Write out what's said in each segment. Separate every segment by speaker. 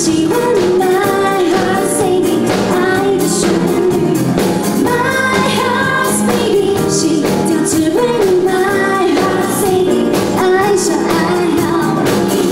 Speaker 1: 喜欢 My heart singing 爱的旋律 My heart beating 心跳只为你 My heart singing 爱上爱好你。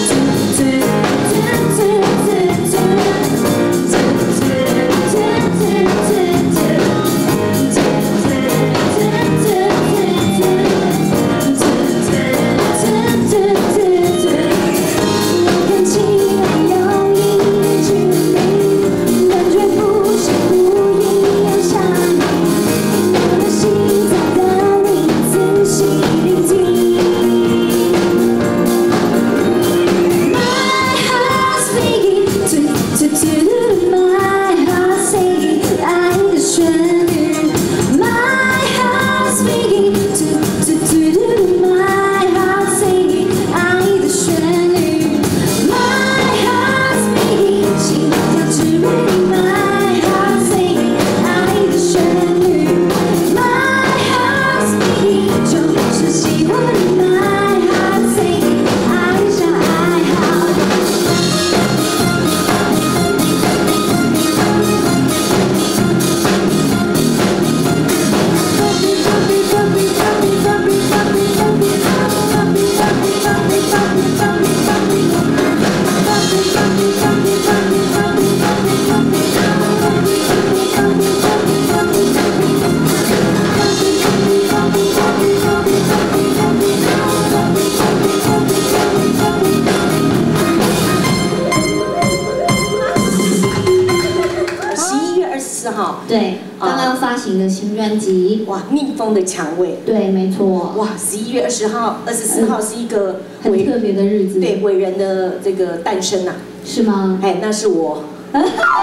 Speaker 1: 对，刚刚发行的新专辑，
Speaker 2: 哇，逆风的蔷薇，
Speaker 1: 对，没错，
Speaker 2: 哇，11月20号、24号是一个
Speaker 1: 很特别的日子，
Speaker 2: 对，伟人的这个诞生呐，
Speaker 1: 是吗？
Speaker 2: 哎，那是我。
Speaker 1: 哇，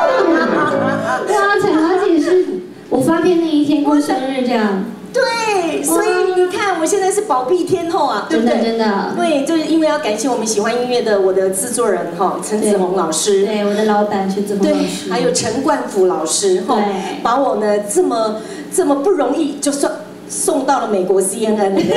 Speaker 1: 彩华姐是我发片那一天过生日这样。
Speaker 2: 对，所以你看，我现在是宝碧天后啊，对不对？
Speaker 1: 真的。
Speaker 2: 对，就是因为要感谢我们喜欢音乐的我的制作人哈，陈子红老师，
Speaker 1: 对，我的老板陈子红老师，
Speaker 2: 还有陈冠甫老师哈，把我呢这么不容易就送到了美国 CNN 里面。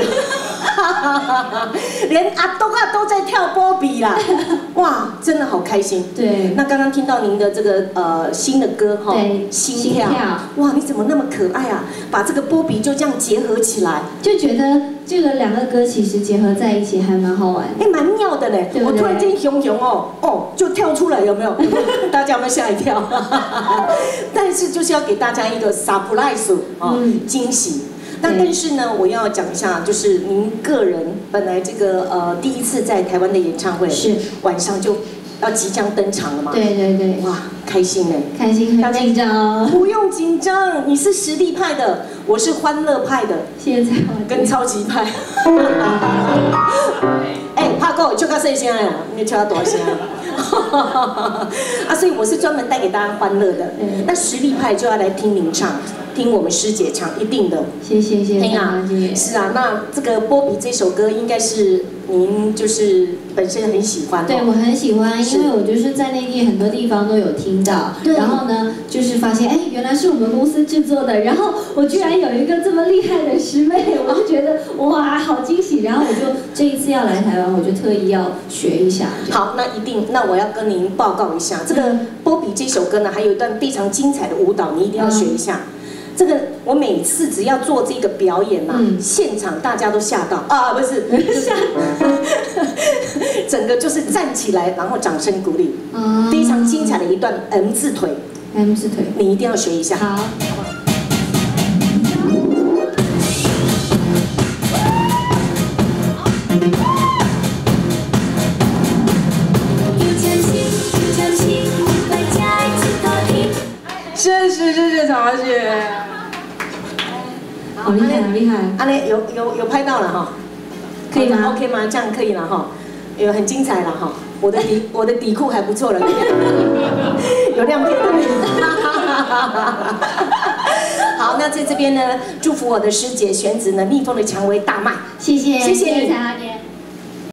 Speaker 2: 连阿东啊都在跳波比啦，哇，真的好开心。
Speaker 1: 对，
Speaker 2: 那刚刚听到您的这个新的歌哈，心跳，哇，你怎么那么可爱啊？把这个波比就这样结合起来，
Speaker 1: 就觉得这个两个歌其实结合在一起还蛮好玩，
Speaker 2: 哎，蛮妙的嘞。我突然间熊哦就跳出来，有没有？大家有没有吓一跳？但是就是要给大家一个 surprise 哦，惊喜。但是呢，我要讲一下，就是您个人本来这个第一次在台湾的演唱会
Speaker 1: 是
Speaker 2: 晚上就要即将登场了嘛？
Speaker 1: 对，
Speaker 2: 哇，开心哎，
Speaker 1: 开心，很紧张。
Speaker 2: 不用紧张，你是实力派的，我是欢乐派的，
Speaker 1: 谢谢
Speaker 2: 跟超级派。哎，怕够就到这些呀，没有敲到多少啊，所以我是专门带给大家欢乐的。那实力派就要来听您唱。听我们师姐唱，一定的。
Speaker 1: 谢谢。
Speaker 2: 听啊，是啊，那这个波比这首歌应该是您就是本身很喜欢。
Speaker 1: 对，我很喜欢，因为我就是在内地很多地方都有听到。然后呢，就是发现，哎，原来是我们公司制作的，然后我居然有一个这么厉害的师妹，我就觉得哇，好惊喜。然后我就这一次要来台湾，我就特意要学一下。
Speaker 2: 好，那一定，那我要跟您报告一下，这个波比这首歌呢，还有一段非常精彩的舞蹈，你一定要学一下。这个我每次只要做这个表演嘛，现场大家都吓到啊，不是吓，整个就是站起来，然后掌声鼓励，非常精彩的一段 M 字腿，你一定要学一下，
Speaker 1: 好。
Speaker 2: 谢谢彩华姐，
Speaker 1: 好厉害！
Speaker 2: 阿雷有拍到了哈，
Speaker 1: 可以吗
Speaker 2: ？OK 吗？这样可以了哈，有很精彩了哈。我的底裤还不错了，有亮片了。好，那在这边呢，祝福我的师姐玄子呢，逆风的蔷薇大卖。
Speaker 1: 谢谢
Speaker 2: 你。
Speaker 1: 彩华姐。